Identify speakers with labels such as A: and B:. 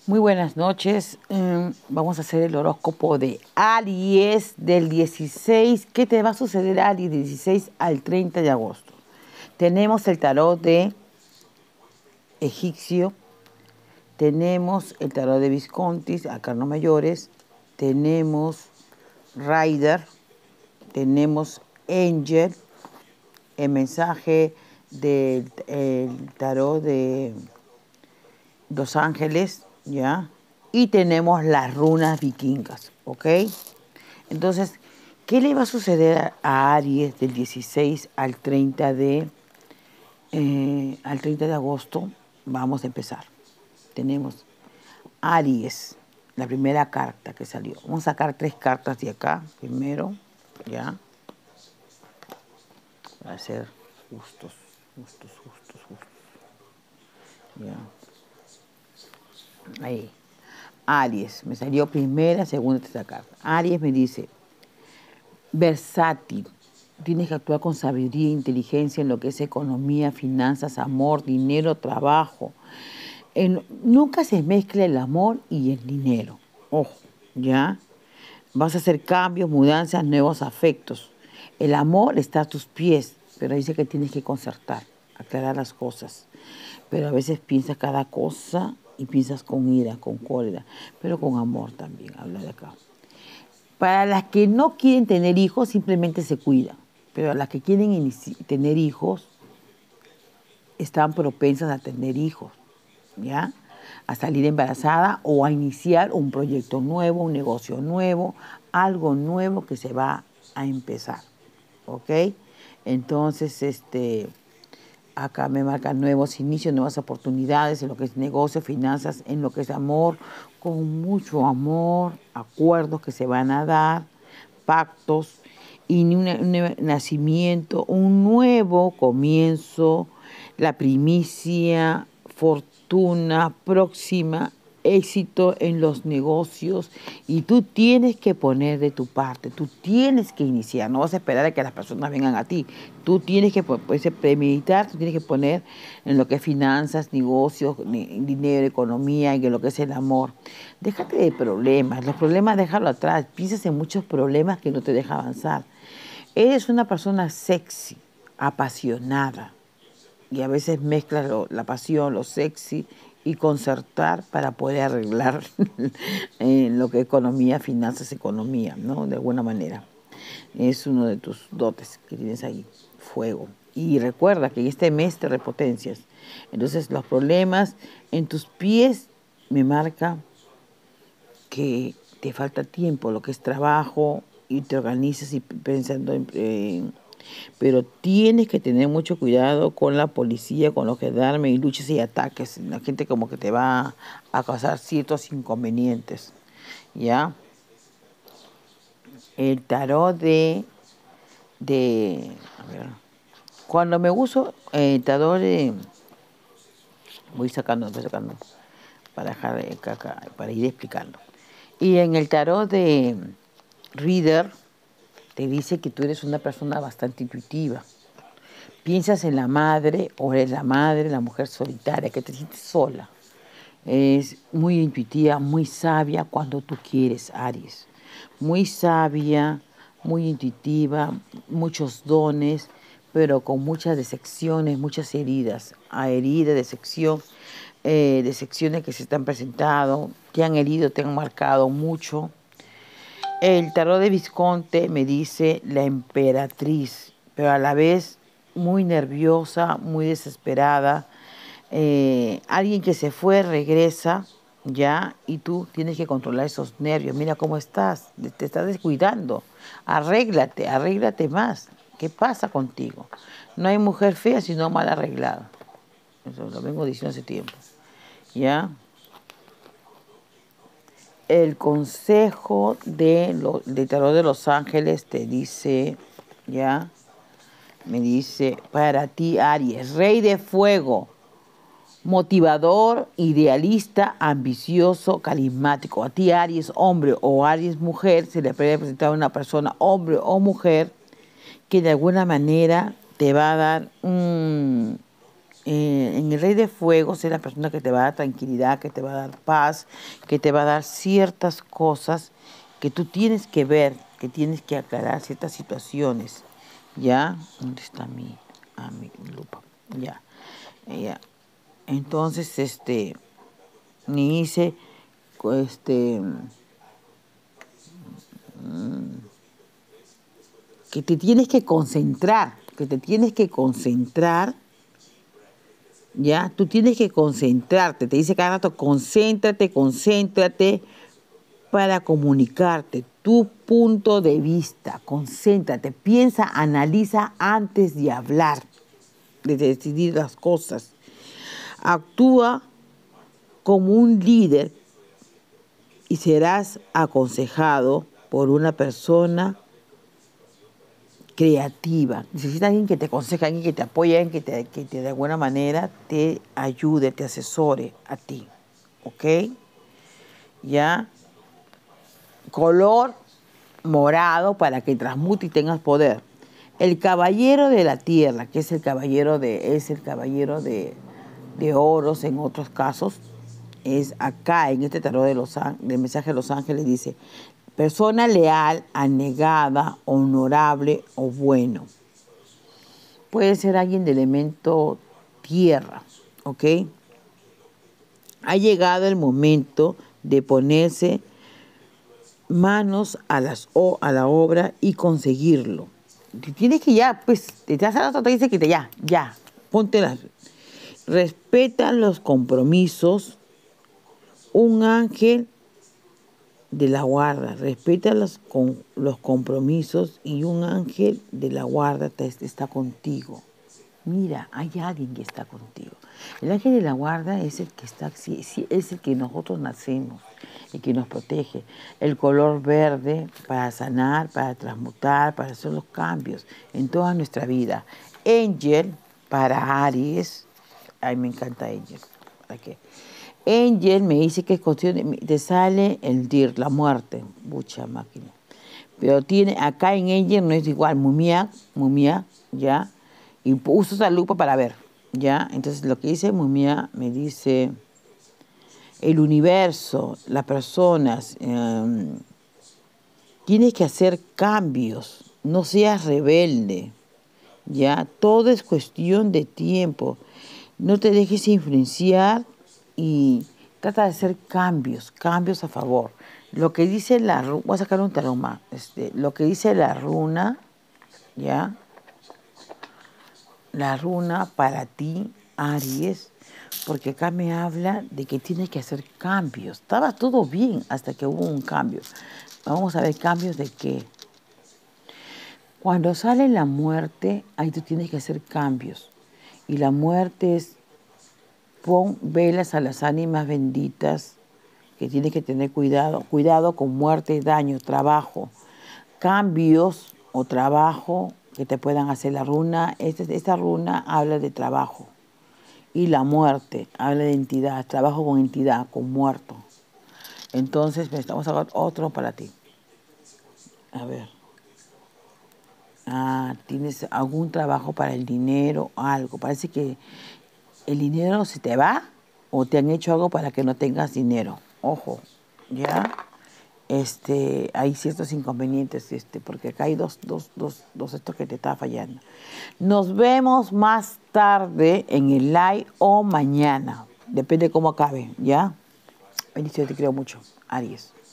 A: Muy buenas noches. Vamos a hacer el horóscopo de Aries del 16. ¿Qué te va a suceder, Aries, del 16 al 30 de agosto? Tenemos el tarot de Egipcio, tenemos el tarot de Viscontis, arcanos mayores, tenemos Rider, tenemos Angel, el mensaje del el tarot de Los Ángeles, ¿ya? Y tenemos las runas vikingas, ¿ok? Entonces, ¿qué le va a suceder a Aries del 16 al 30 de agosto? Vamos a empezar. Tenemos Aries, la primera carta que salió. Vamos a sacar 3 cartas de acá, primero, ¿ya? Para ser justos. ¿Ya? Ahí. Aries, me salió primera, segunda, tercera carta. Aries me dice, versátil, tienes que actuar con sabiduría e inteligencia en lo que es economía, finanzas, amor, dinero, trabajo. Nunca se mezcla el amor y el dinero. Ojo, ¿ya? Vas a hacer cambios, mudanzas, nuevos afectos. El amor está a tus pies, pero dice que tienes que concertar, aclarar las cosas. Pero a veces piensas cada cosa y piensas con ira, con cólera, pero con amor también, habla de acá. Para las que no quieren tener hijos, simplemente se cuidan. Pero a las que quieren tener hijos, están propensas a tener hijos, ¿ya? A salir embarazada o a iniciar un proyecto nuevo, un negocio nuevo, algo nuevo que se va a empezar, ¿ok? Entonces, acá me marcan nuevos inicios, nuevas oportunidades en lo que es negocio, finanzas, en lo que es amor, con mucho amor, acuerdos que se van a dar, pactos y un nacimiento, un nuevo comienzo, la primicia, fortuna próxima, éxito en los negocios, y tú tienes que poner de tu parte, tú tienes que iniciar, no vas a esperar a que las personas vengan a ti, tú tienes que premeditar, tú tienes que poner en lo que es finanzas, negocios, dinero, economía, y en lo que es el amor. Déjate de problemas, los problemas déjalo atrás, piensas en muchos problemas que no te dejan avanzar. Eres una persona sexy, apasionada, y a veces mezclas la pasión, lo sexy y concertar para poder arreglar lo que es economía, finanzas, economía, ¿no? De alguna manera. Es uno de tus dotes que tienes ahí, fuego. Y recuerda que en este mes te repotencias. Entonces los problemas en tus pies me marca que te falta tiempo, lo que es trabajo, y te organizas y pensando pero tienes que tener mucho cuidado con la policía, con los gendarmes y luchas y ataques. La gente como que te va a causar ciertos inconvenientes, ¿ya? El tarot a ver, cuando me uso el tarot voy sacando, para dejar caca, para ir explicando. Y en el tarot de Reader te dice que tú eres una persona bastante intuitiva. Piensas en la madre, o eres la madre, la mujer solitaria, que te sientes sola. Es muy intuitiva, muy sabia cuando tú quieres, Aries. Muy sabia, muy intuitiva, muchos dones, pero con muchas decepciones, muchas heridas. A heridas, decepciones que se te han presentado, te han herido, te han marcado mucho. El tarot de Visconti me dice la emperatriz, pero a la vez muy nerviosa, muy desesperada. Alguien que se fue regresa, ¿ya? Y tú tienes que controlar esos nervios. Mira cómo estás, te estás descuidando. Arréglate, arréglate más. ¿Qué pasa contigo? No hay mujer fea sino mal arreglada. Eso lo vengo diciendo hace tiempo, ¿ya? El consejo de tarot de Los Ángeles te dice, ¿ya? Me dice, para ti, Aries, rey de fuego, motivador, idealista, ambicioso, carismático. A ti, Aries, hombre, o Aries, mujer, se le puede presentar a una persona, hombre o mujer, que de alguna manera te va a dar en el Rey de Fuego es la persona que te va a dar tranquilidad, que te va a dar paz, que te va a dar ciertas cosas que tú tienes que ver, que tienes que aclarar ciertas situaciones. ¿Ya? ¿Dónde está mi lupa? Ya. Ya. Entonces, me dice, que te tienes que concentrar, ¿ya? Tú tienes que concentrarte, te dice cada rato, concéntrate, concéntrate para comunicarte tu punto de vista, concéntrate, piensa, analiza antes de hablar, de decidir las cosas. Actúa como un líder y serás aconsejado por una persona creativa. Necesitas alguien que te aconseje, alguien que te apoye, alguien que te de alguna manera te ayude, te asesore a ti. ¿Ok? ¿Ya? Color morado para que transmute y tengas poder. El caballero de la tierra, que es el caballero de oros en otros casos, es acá en este tarot del mensaje de los ángeles, dice: persona leal, anegada, honorable o bueno. Puede ser alguien de elemento tierra, ¿ok? Ha llegado el momento de ponerse manos a la obra y conseguirlo. Tienes que ya, pues, te dice que ya, ponte las... Respeta los compromisos. Un ángel de la guarda, respeta los compromisos y un ángel de la guarda está contigo. Mira, hay alguien que está contigo. El ángel de la guarda es el que está, es el que nosotros nacemos, el que nos protege. El color verde para sanar, para transmutar, para hacer los cambios en toda nuestra vida. Angel para Aries. Ay, me encanta Angel. ¿Para qué? Angel me dice que es cuestión te sale el dir, la muerte. Mucha máquina. Pero acá en Angel no es igual. Mumia, ¿ya? Y uso esa lupa para ver, ¿ya? Entonces lo que dice Mumia me dice el universo, las personas, tienes que hacer cambios, no seas rebelde, ¿ya? Todo es cuestión de tiempo. No te dejes influenciar y trata de hacer cambios a favor. Lo que dice la runa, voy a sacar un tarot más, lo que dice la runa, ¿ya? La runa para ti, Aries, porque acá me habla de que tienes que hacer cambios. Estaba todo bien hasta que hubo un cambio. Vamos a ver cambios de qué. Cuando sale la muerte, ahí tú tienes que hacer cambios. Y la muerte es, pon velas a las ánimas benditas, que tienes que tener cuidado. Cuidado con muerte, daño, trabajo. Cambios o trabajo que te puedan hacer la runa. Esta runa habla de trabajo. Y la muerte habla de entidad, trabajo con entidad, con muerto. Entonces, vamos a ver otro para ti. A ver. ¿Tienes algún trabajo para el dinero? Algo. Parece que el dinero se te va o te han hecho algo para que no tengas dinero. Ojo, ¿ya? Hay ciertos inconvenientes, porque acá hay dos estos que te está fallando. Nos vemos más tarde en el live o mañana. Depende de cómo acabe, ¿ya? Bendiciones, te quiero mucho. Aries.